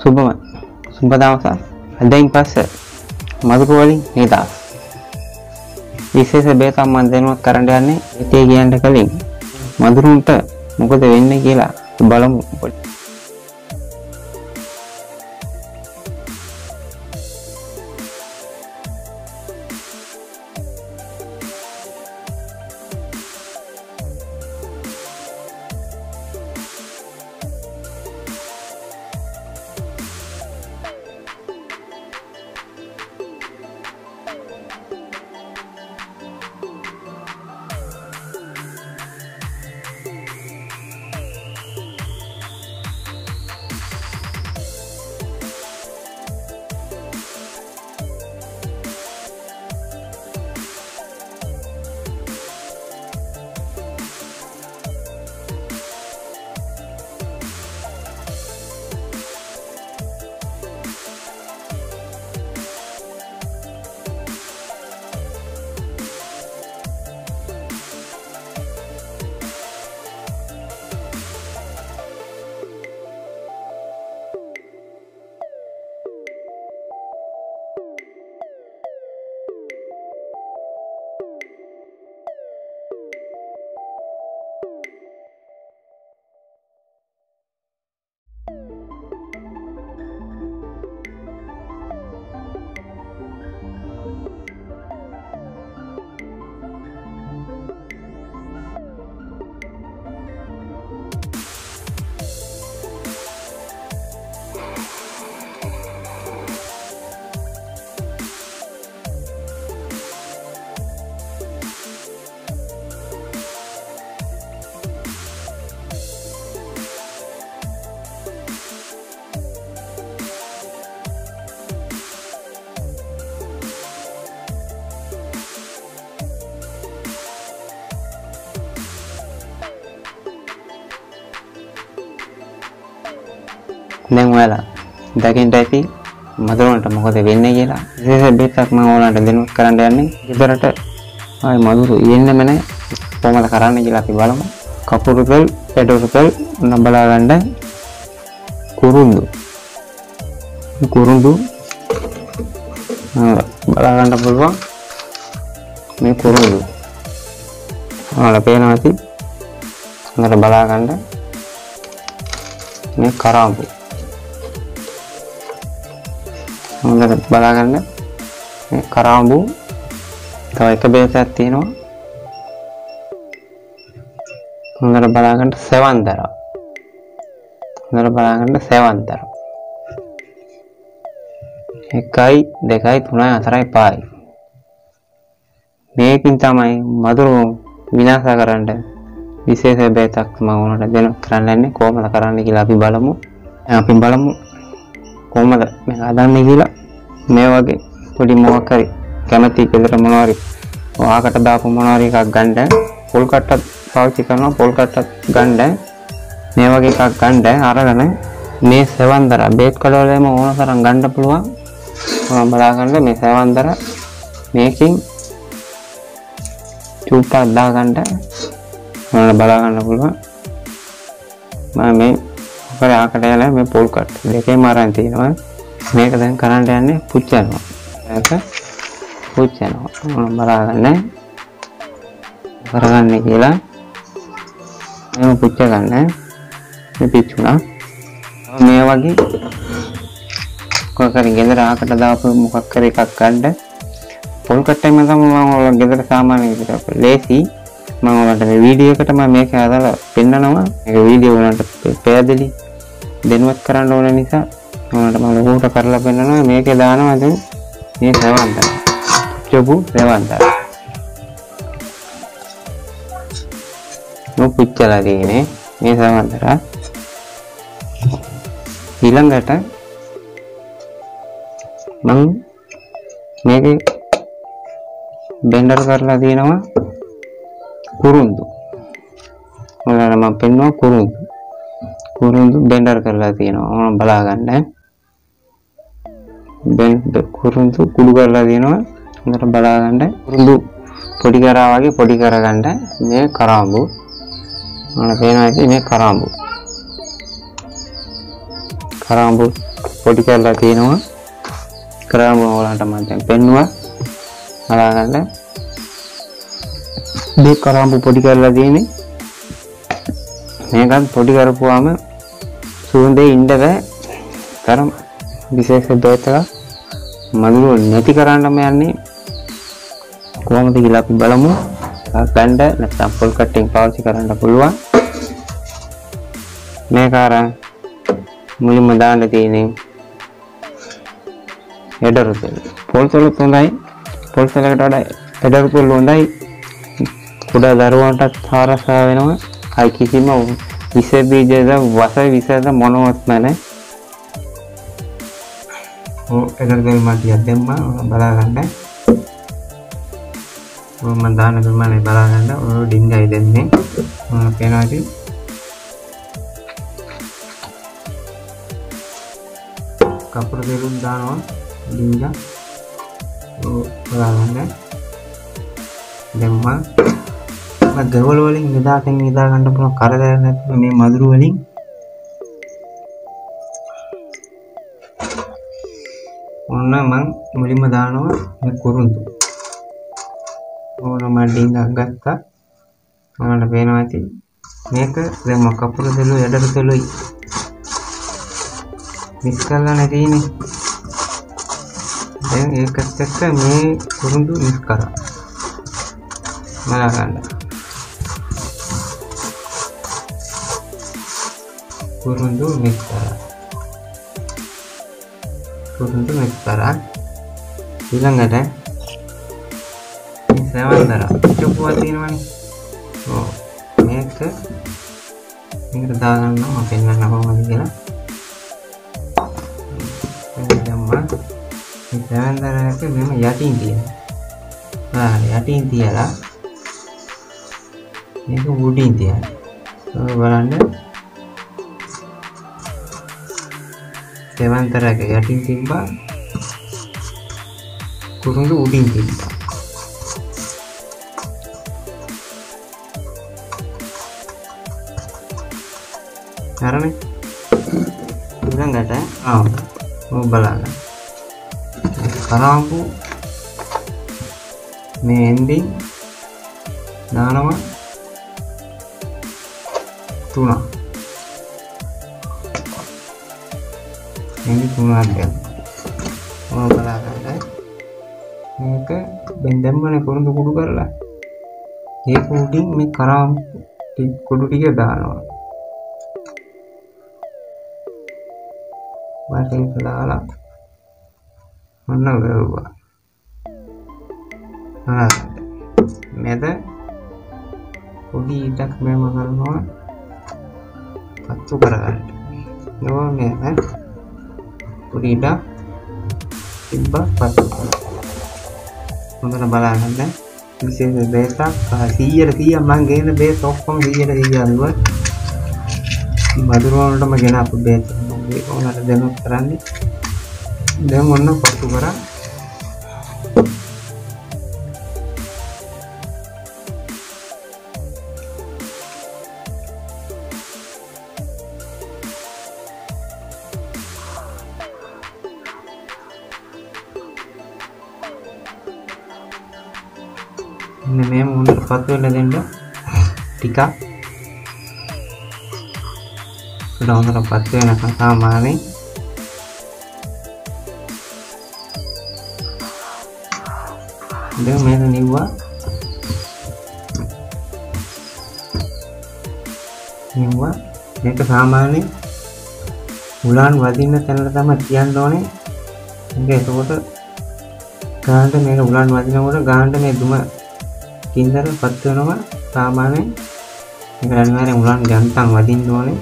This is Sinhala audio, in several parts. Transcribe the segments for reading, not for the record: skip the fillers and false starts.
සුබ දවසක්. අදයින් පස්සේ මధుර වලින් නිදහස්. විශේෂ බේතක් මම දැනුවත් කරන්න යන්නේ ඒකේ කියන්න කලින් මధుරුන්ට මොකද වෙන්නේ කියලා බලමු. දැන් ඔයාලා දකින්න ඇති මధుරන්ට මොකද වෙන්නේ කියලා. විශේෂ බේතක් මම ඔයාලන්ට දැනුවත් කරන්න යන්නේ. ගෙදරට ආයි මధుරු එන්නෙම නැහැ. කොහොමද කරන්න කියලා අපි බලමු. කපුරු තෙල්, පෙට්‍රෝල් තෙල් නබලා ගන්න. කුරුඳු බලා ගන්න පුළුවන්. මේ කුරුඳු ඔයාලා පේනවා ඇති. හොඳට බලා ගන්න. මේ කරාඹු හොඳට බලා ගන්න. මේ කරාඹු තව එක බේසයක් තියෙනවා. හොඳට බලා ගන්න. සෙවන්දර හොඳට බලා ගන්න. සෙවන්දර 1 2 3 4 5 මේකින් තමයි මధుර විනාශ කරන්න විශේෂ බේතක් මම උනට දෙන කරන්න යන්නේ. කොහොමද කරන්න කියලා අපි බලමු. කොහොමද මේක හදන්නේ කියලා. මේ වගේ පොඩි මොකක් හරි කැමති කෙලට මොනවාරි ඔයාකට දාපු මොනවාරි එකක් ගන්න. පොල් කට්ටක් පාවිච්චි කරනවා. පොල් කට්ටක් ගන්න. මේ වගේ එකක් ගන්න. අරගෙන මේ සෙවන්දර බේත් කඩවලම ඕන තරම් ගන්න පුළුවන්. මම බලා ගන්න මේ සෙවන්දර මේකෙන් චුට්ටක් දා ගන්න. මම බලා ගන්න පුළුවන්. මම මේ ඔකර ආකට යලා මේ පොල් කට් දෙකේම අරන් තිනවා. මේක දැන් කරන්න යන්නේ පුච්චනවා. මේක පුච්චනවා. මම බලා ගන්න. කරගන්නේ කියලා මම පුච්ච ගන්න. මේ පිච්චුණා. මේ වගේ කොහොමද ගෙදර ආකට දාපු මොකක් හරි එකක් ගන්න. පොල් කට්ටෙම තමයි මම ඔයාලා ගෙදර සාමාන්‍ය විදිහට ලේසි. මම ඔයාලට මේ වීඩියෝ එකට මම මේක හදලා පෙන්නනවා. මේක වීඩියෝ වලට පැහැදිලි දැනුවත් කරන්න ඕන නිසා ඔයාලට මම ලොකුට කරලා පෙන්නනවා. මේකේ දානවා දැන් මේ සෙවන්දර. චොබු සෙවන්දර. පුච්චලා තියෙන්නේ මේ සෙවන්දර. ඊළඟට මම මේකේ බෙන්ඩර් කරලා තියෙනවා කුරුඳු. ඔයාලා මම පෙන්නවා කුරුඳු බෙන්ඩර් කරලා තියෙනවා. මම බලා ගන්න. කුරුඳු කුඩු කරලා තියෙනවා. හොඳට බලා ගන්න. කුරුඳු පොඩි කරා වගේ පොඩි කරගන්න. මේ කරාඹු මම පේනවා ඉතින් මේ කරාඹු පොඩි කරලා තියෙනවා. කරාම ඔයාලට මම දැන් පෙන්නුවා. බලාගන්න. මේ කරාම පොඩි කරලා තියෙන්නේ. මේකත් පොඩි කරපුවාම සුවඳේ ඉන්න බෑ. තරම් විශේෂ දෙයක් මදුරු නැති කරන්නම යන්නේ කොහොමද කියලා අපි බලමු. ගන්න නැත්නම් පොල් කට්ටින් පාවිච්චි කරන්න පුළුවන්. මේක අර මුලින්ම දාන්න තියෙන්නේ එඩරු තෙල්. පොල් තෙල් හොඳයි. පොල් තෙලකට වඩා එඩරු තෙල් හොඳයි. කුඩා දරුවන්ටත් ආරක්ෂා වෙනවා. අයි කිසිම විස බීජද වස විසද මොනවත් නැහැ. එඩරු තෙල් මාටියක් දැම්මා. බලා ගන්න. මම දාන ප්‍රමාණය බලා ගන්න. ඔය ඩිංගයි දෙන්නේ. මම පේනවා ඉතින් කපුරු දෙලුම් දානවා ඩිංග. බලා ගන්න. දැම්මා. මම ගවල වලින් නිදා ගන්න පුළුවන් කරදර නැත්නම් මේ මදුරු වලින් ඔන්න මම මුලින්ම දානවා මේ කුරුඳු. ඕන මම ඩිංගක් ගත්තා. ඔයාලට පේනවා ඇති මේක දැන් මම කපුරු දෙලු යඩරු දෙලුයි මික්ස් කරලා නැතිනේ. දැන් ඒකත් එක්ක මේ කුරුඳු මික්ස් කරා. බලා ගන්න. කුරුඳු මික්ස් කරා. ඊළඟට සෙවන්දර චුප්පුවක් තියෙනවනේ. ඔව් මේක දාගන්නවා. මම පෙන්නන්න කොහොමද කියලා. දැම්මා. මේ සෙවන්දරයක මෙම යටින් තියෙනවා. යටින් තියලා මේක උඩින් තියනවා. ඔය බලන්න. සෙවන්දරයක යටින් තිබ්බා. කුරුඳු උඩින් තිබ්බා. හරිනේ. ඊළඟට බලන්න. කරාඹු මේ එන්ඩින් දානවා 3. එන්ඩි 3ක් ගන්න. බලා ගන්න. මේක දැම්මනේ කුරුඳු කුඩු කරලා. ඒක උඩින් මේ කරාඹු කුඩු ටික දානවා. වටේ දාලා ඔන්න වෙවුවා. මෙද පොඩි ඉඩක් මෙම කරනවා පත්තු කරගන්න. නෝ මේ පොඩි ඉඩක් තිබ්බ පත්තු කරගන්න. හොඳට බලන්න. විශේෂ බේසක් 100% මම ගේන බේස් ඔක්කොම 100% අනුව මදුරු වලටම ගෙන අපු බේස් ඒක උනට දැනුත් කරන්නේ. දැන් මොන පත්තු කරා. මේ මොන පත්තු වෙලා දෙන්න ටිකක් හොඳට පත්තු වෙනකන් සාමාන්‍යයෙන් දැන් මේක නිව්වා. මේක සාමාන්‍යයෙන් උලාන් වදින්න තැනට තමයි තියන්න ඕනේ. එතකොට ගානට මේක උලාන් වදිනකොට ගානට මේ දුම කින්දර පත් වෙනවා. සාමාන්‍යයෙන් මේක අනිවාර්යෙන් උලාන් ජන්තම් වදින්න ඕනේ.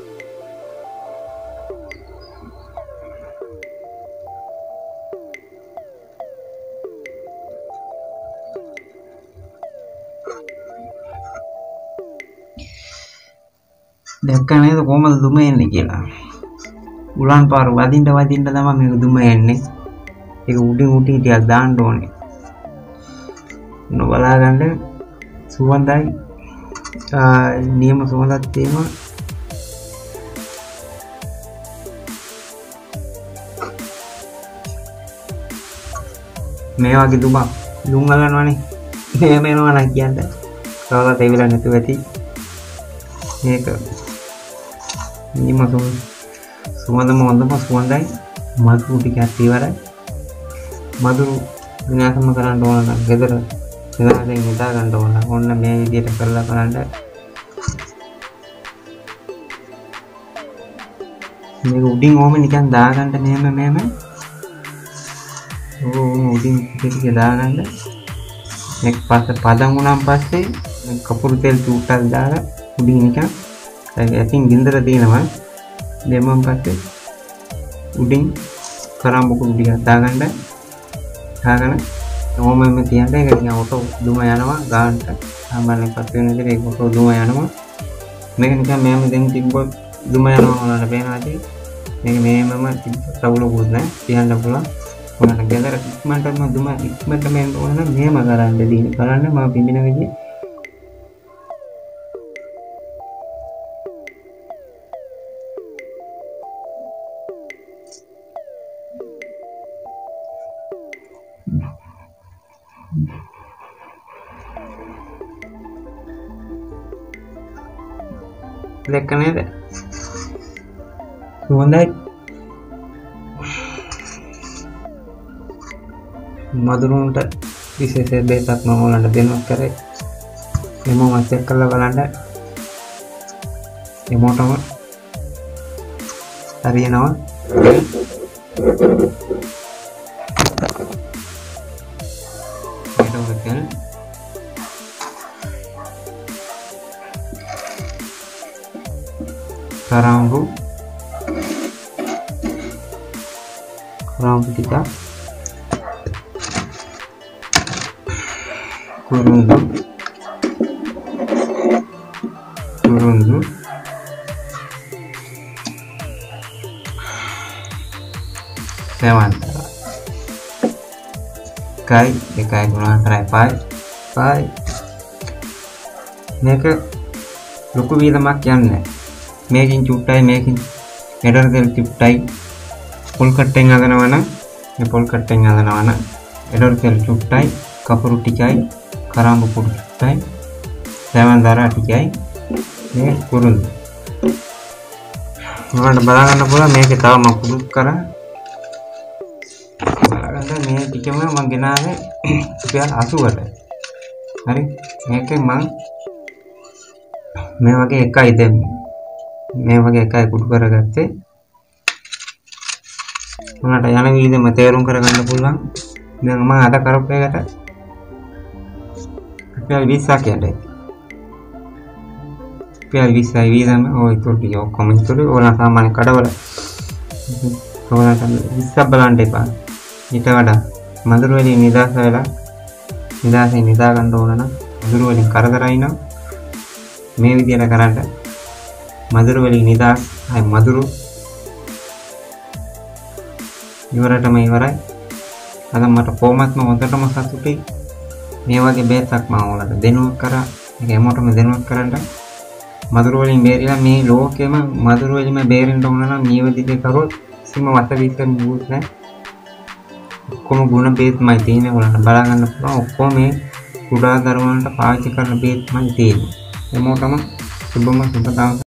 දැක්ක නේද කොහමද දුම එන්නේ කියලා. උලන් පාර වදින්න තමයි මේක දුම එන්නේ. ඒක උඩින් ටිකක් දාන්න ඕනේ. බලා ගන්න සුවඳයි නියම සුවඳක් තියෙනවා. මේ වගේ දුමක් දුම් ගලනවනේ මෙහෙම එනවා නම් කියන්නේ කවදාවත් ඒ විලා නැතුව ඇති මේක නියම සුවඳම හොඳම සුවඳයි මధుරු ටිකක් ඉවරයි මధుරු විනාශම කරන්න ඕන නම් ගෙදර ඉඳලා නිදා ගන්න ඕන නම් ඔන්න මේ විදිහට කරලා බලන්න මේක උඩින් ඕම නිකන් දාගන්න මෙහෙම උඩින් ටික දාගන්න මේක පස්සේ පදම් වුණාන් පස්සේ කපුරු තෙල් චූට්ටක් දාලා උඩින් නිකන් ඇතින් ගින්දර දිනනවා දෙමම් පස්සේ උඩින් කරාඹුකුළු ටිකක් දාගන්න ඕමම තියන්න ඒක නිකන් ඔටෝ දුම යනවා ගානට සාමාන්‍ය පත් වෙන විදිහට ඒක ඔටෝ දුම යනවා මේක නිකන් මෙහෙම දෙන් තිබ්බොත් දුම යනවා වුණාට පේනවා ඇති මේක මෙහෙමම තවුලකුත් නැහැ තියන්න පුළුවන් ඔයාලා ගෙදර ඉක්මනටම දුම ඉක්මනටම එන්න ඕන නම් මෙහෙම කරන්න මම පිඹින විදිහ දැක්ක නේද හොඳයි මధుරුන්ට විශේෂ බේතක් මම ඔයාලට දෙන්නම් කරේ එමම චෙක් කරලා බලන්න එමොටම හරියනවා karambu kita kurundu Lewantara kai dekai guna terai pai මේක ලොකු වීදමක් යන්නේ මේකින් චුට්ටයි මේකින් එඩර් දෙල් චුට්ටයි පොල් කට්ටෙන් හදනවා නම් මේ පොල් කට්ටෙන් හදනවා නම් එඩර් දෙල් චුට්ටයි කපුරු ටිකයි කරාඹු කුඩු චුට්ටයි ලැවන්දරා ටිකයි මේ කුරුඳු ඔයාලට බලා ගන්න පුළුවන් මේකේ තව මම කුඩුත් කරා බලන්න මේ ටිකම මම ගෙනාවේ රුපියල් 80ට හරි මේකෙන් මම මේ වගේ එකයි දෙන්නේ මේ වගේ එකයි කුඩු කරගත්තේ උනට යන වීදම තේරුම් කරගන්න පුළුවන් දැන් මම අද කරපු එකට රුපියල් 20ක් යන්නේ රුපියල් 20යි වීදම ඔය තොටි ඔක්කොම ඉතුරු ඕන සාමාන්‍ය කඩවල ඕනට 20ක් බලන්න එපා ඊට වඩා මధుර වලින් නිදාස වෙලා නිදාසෙන් නිදා ගන්න ඕන නම් මధుර වලින් කරදරයි නම් මේ විදියට කරන්න මధుර වලින් නිදාස් අය මధుර ඉවරටම ඉවරයි අද මට කොහොමත්ම හොඳටම සතුටුයි මේ වගේ බේතක් මම ඔයාලට දෙනුවක් කරා ඒක හැමෝටම දෙනුවක් කරන්න මధుර වලින් බේරිලා මේ ලෝකෙම මధుර වලින්ම බේරෙන්න ඕන නම් මේ විදිහට කරොත් කිසිම වතවිසක් නුත් නැහැ ඔක්කොම ගුණ බේත්මයි තියෙන්නේ ඔයාලට බලා ගන්න පුළුවන් ඔක්කොම මේ කුඩා දරුවන්ට පාවිච්චි කරන බේත්මයි තියෙන්නේ හැමෝටම සුබම සුබ